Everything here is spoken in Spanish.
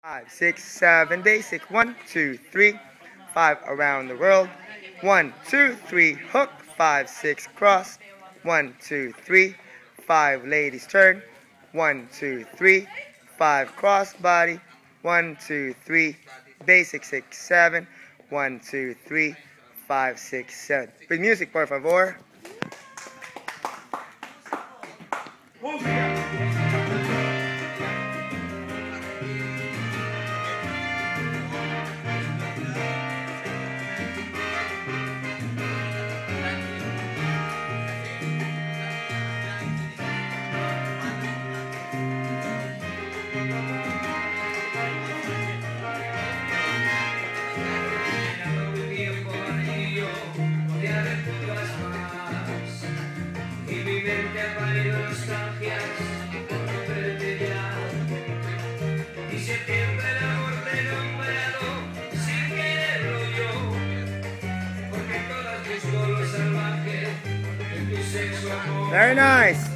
5, 6, 7, basic. 1, 2, 3, 5 around the world. 1, 2, 3, hook. 5, 6, cross. 1, 2, 3, 5 ladies turn. 1, 2, 3, 5 cross body. 1, 2, 3, basic. 6, 7. 1, 2, 3, 5, 6, 7. With music, por favor. Very nice.